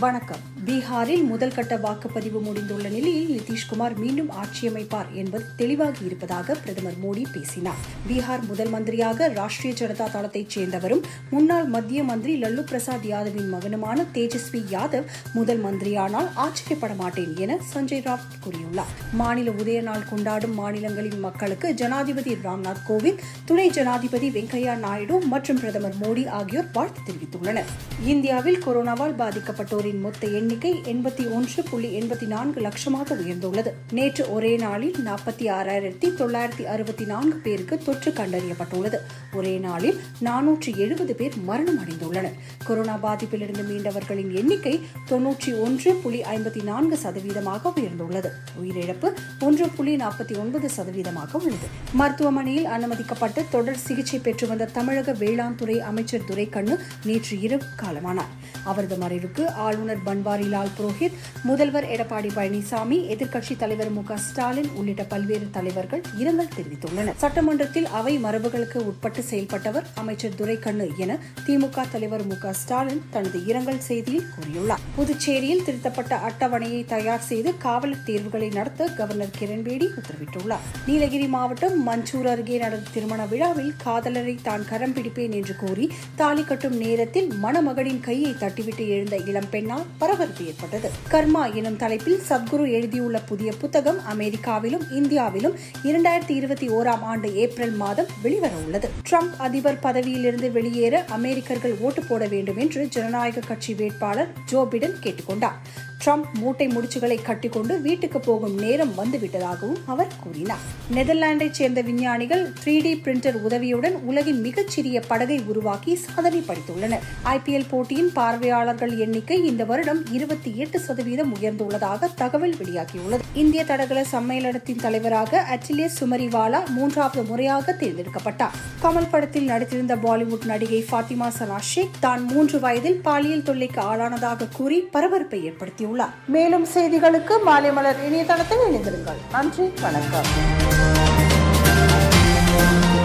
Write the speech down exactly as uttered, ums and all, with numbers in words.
வணக்கம். பீகாரில் முதல் கட்ட வாக்குப்பதிவு முடிந்துள்ள நிலையில் நிதிஷ்குமார் மீண்டும் ஆட்சியமைப்பார் என்பது தெளிவாகி இருப்பதாக பிரதமர் மோடி பேசினார். பீகார் முதல் மந்திரியாக ராஷ்டிரிய ஜனதா தளத்தைச் சேர்ந்தவரும் முன்னாள் மத்திய மந்திரி லல்லு பிரசாத் யாதவின் மகனுமான தேஜஸ்வி யாதவ் முதல் மந்திரியானால் ஆச்சரியப்பட மாட்டேன் என சஞ்சய் ராவத் கூறியுள்ளார். மாநில உதய நாள் கொண்டாடும் மாநிலங்களின் மக்களுக்கு ஜனாதிபதி ராம்நாத் கோவிந்த், துணை ஜனாதிபதி வெங்கையா நாயுடு மற்றும் பிரதமர் மோடி ஆகியோர் வாழ்த்து தெரிவித்துள்ளனர். இந்தியாவில் கொரோனாவால் பாதிக்கப்பட்டோரின் மொத்த எண்ணிக்கை எண்பத்தி ஒன்று புள்ளி எண்பத்தி நான்கு லட்சமாக உயர்ந்துள்ளது. நேற்று ஒரே நாளில் நாற்பத்தி ஆறாயிரத்தி தொள்ளாயிரத்தி அறுபத்தி நான்கு பேருக்கு தொற்று கண்டறியப்பட்டுள்ளது. ஒரே நாளில் நானூற்றி எழுபது பேர் மரணம் அடைந்துள்ளனர். கொரோனா பாதிப்பிலிருந்து மீண்டவர்களின் எண்ணிக்கை தொன்னூற்றி ஒன்று புள்ளி ஐம்பத்தி நான்கு சதவீதமாக உயர்ந்துள்ளது. உயிரிழப்பு ஒன்று புள்ளி நாற்பத்தி ஒன்பது சதவீதமாக உள்ளது. மருத்துவமனையில் அனுமதிக்கப்பட்டு தொடர் சிகிச்சை பெற்று வந்த தமிழக வேளாண் துறை அமைச்சர் துரைக்கண்ணு நேற்று இரவு காலமானார். அவரது மறைவுக்கு ஆளுநர் பன்வாரிலால் புரோஹித், முதல்வர் எடப்பாடி பழனிசாமி, எதிர்க்கட்சித் தலைவர் மு க ஸ்டாலின் உள்ளிட்ட பல்வேறு தலைவர்கள் இரங்கல் தெரிவித்துள்ளனர். சட்டமன்றத்தில் அவை மரபுகளுக்கு உட்பட்டு செயல்பட்டவர் அமைச்சர் துரைக்கண்ணு என திமுக தலைவர் மு க ஸ்டாலின் தனது இரங்கல் செய்தியில் கூறியுள்ளார். புதுச்சேரியில் திருத்தப்பட்ட அட்டவணையை தயார் செய்து காவலர் தேர்வுகளை நடத்த கவர்னர் கிரண்பேடி உத்தரவிட்டுள்ளார். நீலகிரி மாவட்டம் மஞ்சூர் அருகே நடந்த திருமண விழாவில் காதலரை தான் கரம் பிடிப்பேன் என்று கூறி தாலி கட்டும் நேரத்தில் மணமகளின் கையை தட்டிவிட்டு எழுந்த இளம் பெண்ணால் பரபரப்பு ஏற்பட்டது. கர்மா எனும் தலைப்பில் சத்குரு எழுதியுள்ள புதிய புத்தகம் அமெரிக்காவிலும் இந்தியாவிலும் இரண்டாயிரத்தி இருபத்தி ஓராம் ஆண்டு ஏப்ரல் மாதம் வெளிவர உள்ளது. ட்ரம்ப் அதிபர் பதவியிலிருந்து வெளியேற அமெரிக்கர்கள் ஓட்டு போட வேண்டும் என்று ஜனநாயக கட்சி வேட்பாளர் ஜோ பிடன் கேட்டுக் கொண்டார். ட்ரம்ப் மூட்டை முடிச்சுகளை கட்டிக்கொண்டு வீட்டுக்கு போகும் நேரம் வந்துவிட்டதாகவும் அவர் கூறினார். நெதர்லாந்தைச் சேர்ந்த விஞ்ஞானிகள் த்ரீ டி பிரிண்டர் உதவியுடன் உலகின் மிகச்சிறிய படகை உருவாக்கி சாதனை படைத்துள்ளனர். ஐ பி எல் போட்டியின் பார்வையாளர்கள் எண்ணிக்கை இந்த வருடம் இருபத்தி எட்டு சதவீதம் உயர்ந்துள்ளதாக தகவல் வெளியாகியுள்ளது. இந்திய தடகள சம்மேளனத்தின் தலைவராக அட்டிலியஸ் சுமரிவாலா மூன்றாவது முறையாக தேர்ந்தெடுக்கப்பட்டார். கமல் படத்தில் நடித்திருந்த பாலிவுட் நடிகை ஃபாத்திமா சனா ஷேக் தான் மூன்று வயதில் பாலியல் தொல்லைக்கு ஆளானதாக கூறி பரபரப்பை ஏற்படுத்தியுள்ளார். மேலும் செய்திகளுக்கு மாலை மலர் இணையதளத்தில் இணைந்திருங்கள். நன்றி, வணக்கம்.